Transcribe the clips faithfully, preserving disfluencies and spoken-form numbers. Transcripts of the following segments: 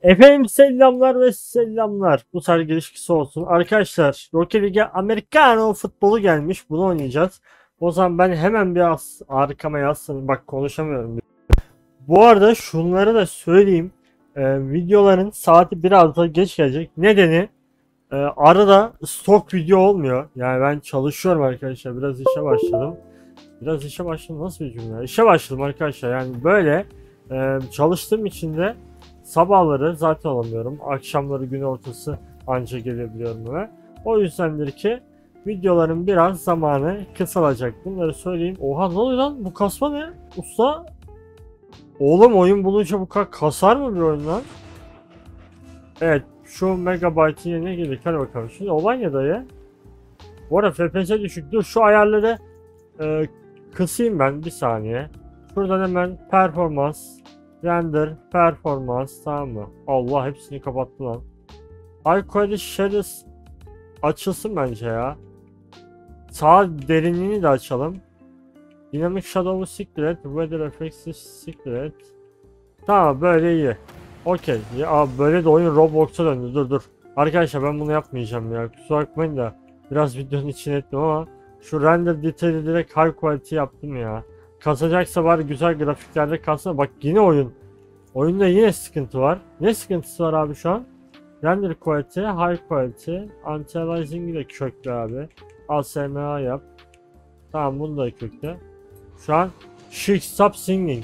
Efendim selamlar ve selamlar. Bu tarz giriş kısa olsun. Arkadaşlar Rocket League'e Americano futbolu gelmiş. Bunu oynayacağız. O zaman ben hemen biraz arkama yazsın. Bak konuşamıyorum. Bu arada şunları da söyleyeyim. Ee, videoların saati biraz da geç gelecek. Nedeni e, arada stok video olmuyor. Yani ben çalışıyorum arkadaşlar. Biraz işe başladım. Biraz işe başladım. Nasıl bir cümle? İşe başladım arkadaşlar. Yani böyle e, çalıştığım için de sabahları zaten alamıyorum. Akşamları gün ortası anca gelebiliyorum eve. O yüzdendir ki videoların biraz zamanı kısalacak. Bunları söyleyeyim. Oha ne oluyor lan? Bu kasma ne? Usta. Oğlum oyun bulunca bu kadar kasar mı bir oyun lan? Evet. Şu megabaytın yerine girdik. Hadi bakalım. Şimdi olan ya dayı. Bu arada F P S düşük. Dur şu ayarları e, kısayım ben bir saniye. Şuradan hemen performans, render, performans, tamam mı? Allah hepsini kapattı lan. High quality shadows açılsın bence ya. Sağ derinliğini de açalım. Dynamic Shadow'u siktir et. Weather Effects'i siktir et. Tamam böyle iyi. Okey. Ya böyle de oyun Roblox'a döndü. Dur dur. Arkadaşlar ben bunu yapmayacağım ya. Kusura bakmayın da biraz videonun içine ettim ama şu render detail'i direkt high quality yaptım ya. Kasacaksa var güzel grafiklerde kalsın. Bak yine oyun. Oyunda yine sıkıntı var. Ne sıkıntısı var abi şu an? Render quality, high quality, anti-aliasing'i de kökle abi. A S M A yap. Tamam bunu da kökle. Şu an She Stop Singing.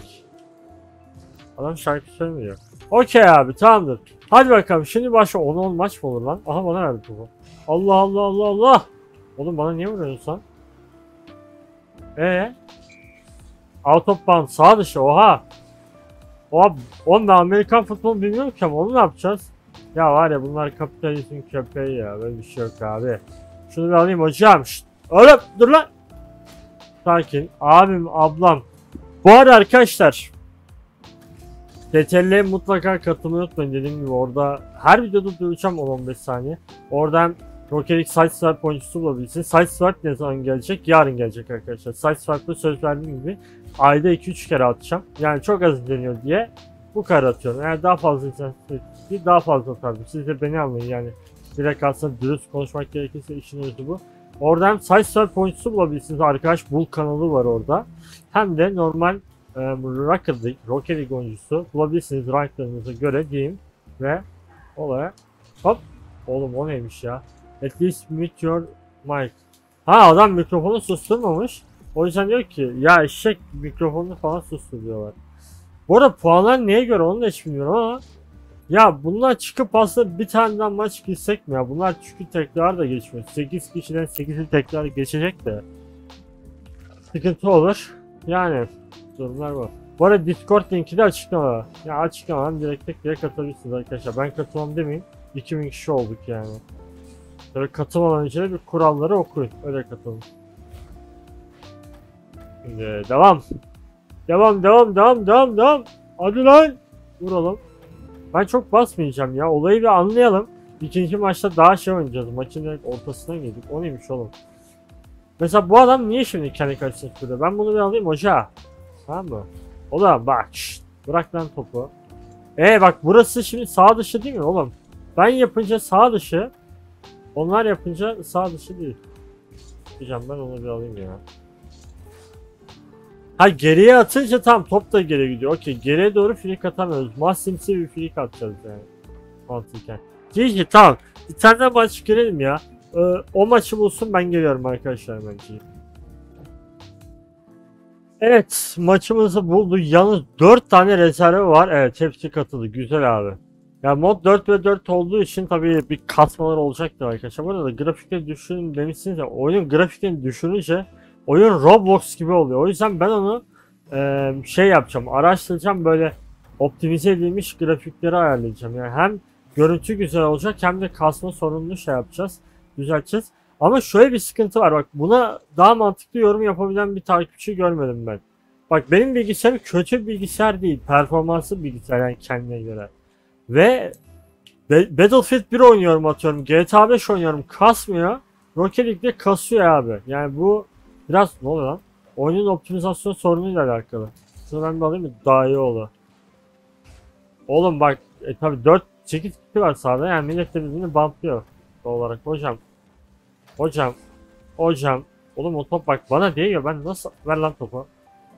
Adam şarkı söylemiyor. Okey abi tamamdır. Hadi bakalım şimdi başla. on on maç mı olur lan? Aha bana verdi bu. Allah Allah Allah Allah. Oğlum bana niye vuruyorsun sen? Eee? Out of bounds sağ dışı oha. Oha oğlum ben Amerikan futbolu bilmiyorum ki ama onu ne yapacağız? Ya var ya bunlar kapitalizmin köpeği ya. Böyle bir şey yok abi. Şunu bir alayım hocam. Şşt. Oğlum dur lan. Sakin. Abim ablam. Bu arada arkadaşlar. T T L'ye mutlaka katılmayı unutmayın. Dediğim gibi orada her videoda duyacağım on on beş saniye. Oradan Rocket League Sideswipe oyuncusu bulabilirsiniz. Sideswipe ne zaman gelecek? Yarın gelecek arkadaşlar. Sideswipe'da söz verdiğim gibi ayda iki üç kere atacağım. Yani çok az izleniyor diye bu kadar atıyorum. Eğer daha fazla izleniyorsa daha fazla atardım. Siz de beni anlayın yani. Direkt aslında dürüst konuşmak gerekirse işin özü bu. Oradan Sideswipe oyuncusu bulabilirsiniz. Arkadaş Bul kanalı var orada. Hem de normal e, Rocket League, Rocket League oyuncusu bulabilirsiniz ranklarınıza göre diyeyim. Ve olaya hop. Oğlum o neymiş ya? At least mute your mic. Ha adam mikrofonu susturmamış. O yüzden diyor ki ya eşek mikrofonunu falan sustur diyorlar. Bu arada puanlar neye göre onu da hiç bilmiyorum ama ya bunlar çıkıp aslında bir taneden maç gitsek mi ya? Bunlar çünkü tekrar da geçmiyor. sekiz kişiden sekizi tekrar geçecek de sıkıntı olur. Yani durumlar var. Bu arada Discord linki de açıklamada. Ya açıklamadan direkt tek direkt katılabilirsiniz arkadaşlar. Ben katılmam demeyeyim. iki bin kişi olduk yani. Böyle katılmadan önce de bir kuralları okuyun. Öyle katılın. Şimdi devam. Devam devam devam devam devam. Hadi lan. Vuralım. Ben çok basmayacağım ya. Olayı bir anlayalım. İkinci maçta daha şey oynayacağız. Maçın direkt ortasına girdik. O neymiş oğlum? Mesela bu adam niye şimdi kendi karşısına tutuyor? Ben bunu bir alayım hoca. Tamam mı? Oğlum bak. Şşt, bırak lan topu. Ee bak burası şimdi sağ dışı değil mi oğlum? Ben yapınca sağ dışı. Onlar yapınca sağ dışı değil. Diyeceğim ben onu bir alayım ya. Ha geriye atınca tam top da geri gidiyor. Okey geriye doğru flick atamıyoruz. Massimsi bir flick atacağız yani. Mantıken. Cici tamam. Bir tane daha maç girelim ya. Ee, o maçı bulsun ben geliyorum arkadaşlar bence. Evet maçımızı buldu. Yalnız dört tane rezervi var. Evet hepsi katıldı. Güzel abi. Ya mod dört ve dört olduğu için tabii bir kasmalar olacaktır arkadaşlar. Bu arada grafikleri düşünün demişsiniz ya. Oyunun grafiklerini düşününce oyun Roblox gibi oluyor. O yüzden ben onu e, şey yapacağım. Araştıracağım böyle optimize edilmiş grafikleri ayarlayacağım. Yani hem görüntü güzel olacak hem de kasma sorununu şey yapacağız. Düzelteceğiz. Ama şöyle bir sıkıntı var. Bak buna daha mantıklı yorum yapabilen bir takipçi görmedim ben. Bak benim bilgisayarım kötü bir bilgisayar değil. Performanslı bir bilgisayar yani kendine göre. Ve Battlefield bir oynuyorum atıyorum. G T A beş oynuyorum. Kasmıyor. Rocket League'de kasıyor abi. Yani bu biraz ne oluyor lan? Oyunun optimizasyon sorunuyla alakalı. Şunu ben de alayım mı? Daha iyi olur. Oğlum bak E tabi dört sekiz kişi var sahada, yani millet de birbirini bumplıyor olarak. Hocam. Hocam. Hocam. Oğlum o top bak bana değiyor, ben nasıl, ver lan topu.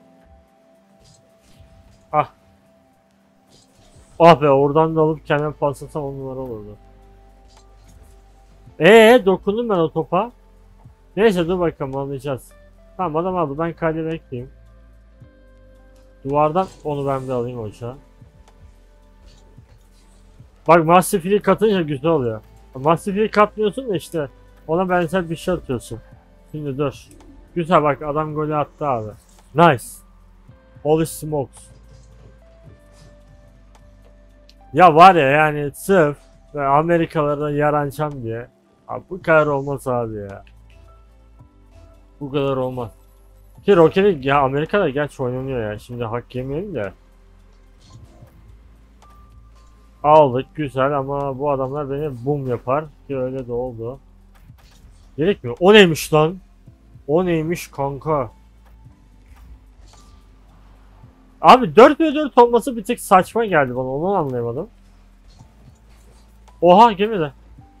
Ah. Ah be, oradan da alıp kendime paslasam on numara olurdu. Eee dokundum ben o topa. Neyse dur bakalım, anlayacağız. Tamam adam aldı, ben kale bekleyeyim. Duvardan onu ben bir alayım hoca. Bak Masterfield'i katınca güzel oluyor. Masterfield'i katmıyorsun da işte ona benzer bir şey atıyorsun. Şimdi dur. Güzel bak, adam golü attı abi. Nice. Holy smokes. Ya var ya, yani sırf ve Amerikalılara yaranacağım diye. Abi bu kadar olmaz abi ya. Bu kadar olmaz. Ki Rocket'i ya Amerika'da gerçi oynanıyor ya. Şimdi hak yemeyelim de. Aldık güzel ama bu adamlar beni boom yapar. Ki öyle de oldu. Gerekmiyor. O neymiş lan? O neymiş kanka? Abi dört ve dört olması bir tık saçma geldi bana, onu anlayamadım. Oha gemide.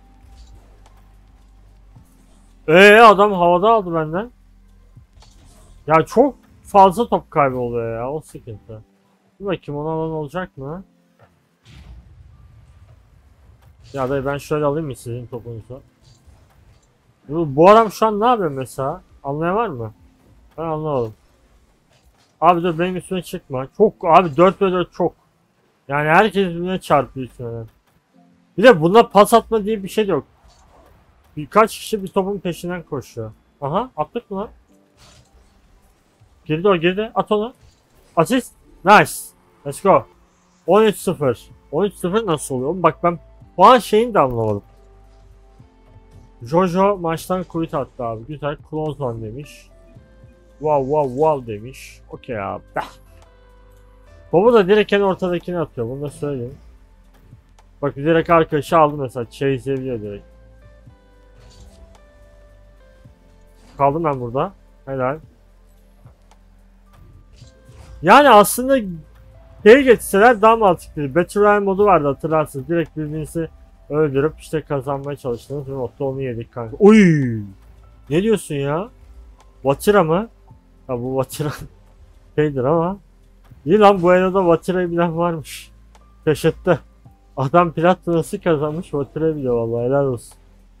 Eee adam havada aldı benden. Ya çok fazla top kaybı oluyor ya, o sıkıntı. Dur bakayım, ona alan olacak mı? Ya da ben şöyle alayım mı sizin topunuzu? Bu, bu adam şu an ne yapıyor mesela? Anlayan var mı? Ben anlamadım. Abi dur, benim üstüme çıkma. Çok abi, dört ve dört çok. Yani herkes birbirine çarpıyor üstüne. Bir de bunda pas atma diye bir şey yok. Birkaç kişi bir topun peşinden koşuyor. Aha, attık mı lan? Girdi o, girdi. At onu. Asist. Nice. Let's go. on üç sıfır. on üç sıfır nasıl oluyor? Bak ben puan şeyini de anlamadım. Jojo maçtan quit attı abi. Güzel. Close one demiş. Wow wow wow demiş. Okey abi. Topu da direkt en ortadakini atıyor. Bunu da söyleyeyim. Bak direkt arkadaşı aldı mesela. Chase'ebiliyor direkt. Kaldım ben burada. Helal. Yani aslında geri getirseler daha mantıklı. Battle Royale modu vardı, hatırlarsınız. Direkt birbirinizi öldürüp işte kazanmaya çalıştınız ve modda onu yedik kanka. Oy! Ne diyorsun ya? Vatira mı? Ha bu Vatira şeydir ama. İyi lan, bu arada Vatira'yı bilen varmış. Şaşırttı. Adam Platinum nasıl kazanmış, Vatira'yı biliyor vallahi, helal olsun.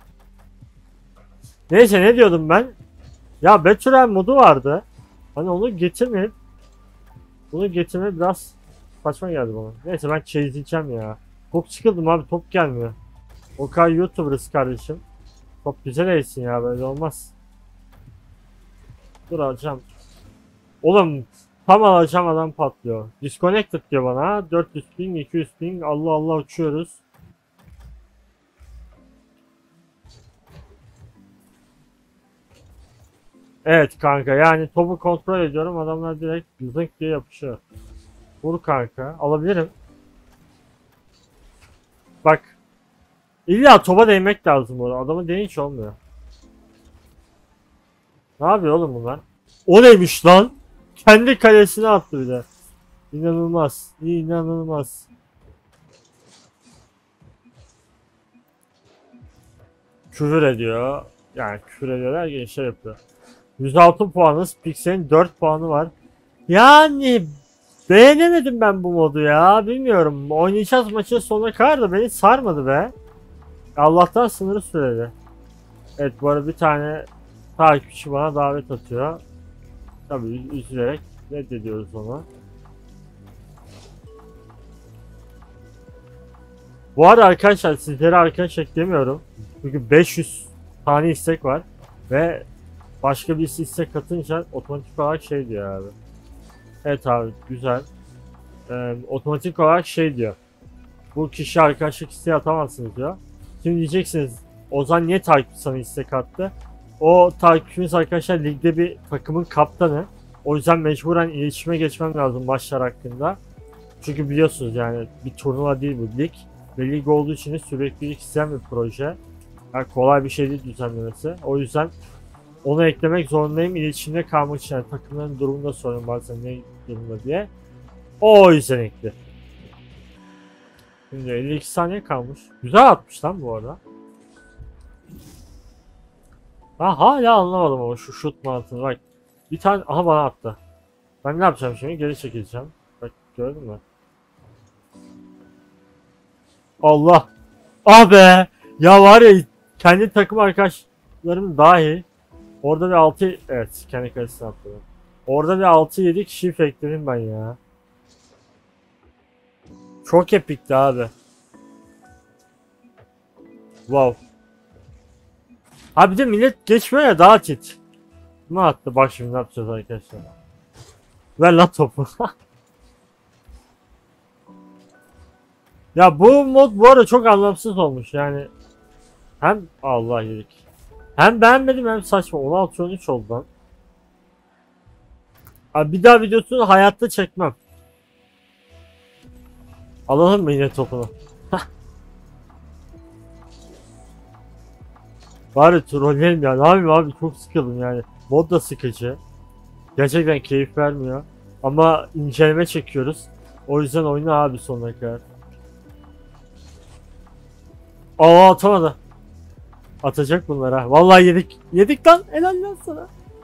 Neyse, ne diyordum ben? Ya Battle Royale modu vardı. Hani onu getirmeyip bunu getirme biraz saçma geldi bana. Neyse ben çeyizleyeceğim ya. Çok sıkıldım abi, top gelmiyor. O kadar YouTuber'ız kardeşim. Top güzel eğilsin ya, böyle olmaz. Dur alacağım. Oğlum tam alacağım, adam patlıyor. Disconnected diyor bana. dört yüz ping, iki yüz ping. Allah Allah uçuyoruz. Evet kanka, yani topu kontrol ediyorum, adamlar direkt zınk diye yapışıyor. Vur kanka, alabilirim. Bak. İlla topa değmek lazım bu arada. Adamın değin hiç olmuyor. Ne yapıyor oğlum bunlar? O neymiş lan? Kendi kalesine attı bir de. İnanılmaz. İnanılmaz. Küfür ediyor. Yani küfür ediyorlar ki şey yapıyor. yüz altı puanız. Pixel'in dört puanı var. Yani beğenemedim ben bu modu ya. Bilmiyorum. Oynayacağız maçın sonuna kadar da beni sarmadı be. Allah'tan sınırı süreli. Evet, bu arada bir tane takipçi bana davet atıyor. Tabii üzülerek reddediyoruz onu. Bu arada arkadaşlar, sizlere arkadaş eklemiyorum. Çünkü beş yüz tane istek var. Ve başka bir istek katınca otomatik olarak şey diyor abi. Evet abi güzel. Ee, otomatik olarak şey diyor. Bu kişi arkadaşlık isteği atamazsınız diyor. Şimdi diyeceksiniz, Ozan niye takip sana istek attı? O takipçimiz arkadaşlar ligde bir takımın kaptanı. O yüzden mecburen iletişime geçmem lazım maçlar hakkında. Çünkü biliyorsunuz yani bir turnuva değil bu, lig. Ve lig olduğu için de süreklilik isteyen bir proje. Yani kolay bir şey değil düzenlemesi. O yüzden onu eklemek zorundayım iletişimde kalmak için. Yani takımların durumunda sorun varsa ne durumda diye. O yüzden ekli. Şimdi elli iki saniye kalmış. Güzel atmış lan bu arada. Ben hala anlamadım ama şu şut mantığını. Bak bir tane aha bana attı. Ben ne yapacağım şimdi? Geri çekileceğim. Bak gördün mü? Allah. Ah be. Ya var ya kendi takım arkadaşlarım dahi orada bir altı evet kendi kalesine attı. Orada bir altı yedi kişiyi fake'ledim ben ya. Çok epikti abi. Wow. Abi de millet geçmiyor ya daha tit. Ne attı? Bak şimdi ne yapacağız arkadaşlar. Ver lan topu. Ya bu mod bu arada çok anlamsız olmuş yani. Hem Allah yedik. Hem beğenmedim hem saçma. on altı on üç oldu lan. Abi bir daha videosunu hayatta çekmem. Alalım mı yine topunu? Bari trolleyelim ya. Ne yapayım abi çok sıkıldım yani. Mod da sıkıcı. Gerçekten keyif vermiyor. Ama inceleme çekiyoruz. O yüzden oyna abi sonuna kadar. Aa atamadı. Atacak bunlar ha. Vallahi yedik. Yedik lan. Helal lan sana.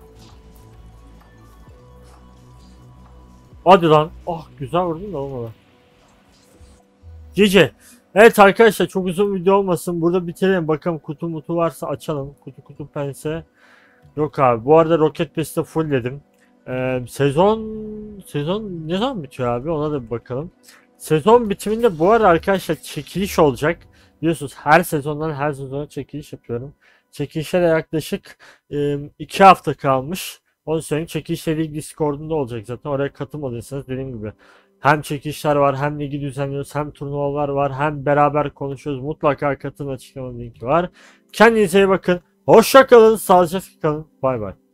Hadi lan. Oh güzel vurdun da olmadı. Cici. Evet arkadaşlar çok uzun video olmasın. Burada bitirelim. Bakalım kutu mutu varsa açalım. Kutu kutu pense. Yok abi. Bu arada Rocket Pass'te fullledim. Ee, sezon sezon ne zaman bitiyor abi? Ona da bir bakalım. Sezon bitiminde bu arada arkadaşlar çekiliş olacak. Biliyorsunuz her sezondan her sezona çekiliş yapıyorum. Çekilişe de yaklaşık e, iki hafta kalmış. Onu söyleyeyim. Çekilişle ilgili Discord'unda olacak zaten. Oraya katılmadıysanız dediğim gibi. Hem çekilişler var, hem ligi düzenliyoruz, hem turnuvalar var, hem beraber konuşuyoruz. Mutlaka katılın, açıklama linki var. Kendinize iyi bakın. Hoşça kalın, sağlıcakla kalın. Bay bay.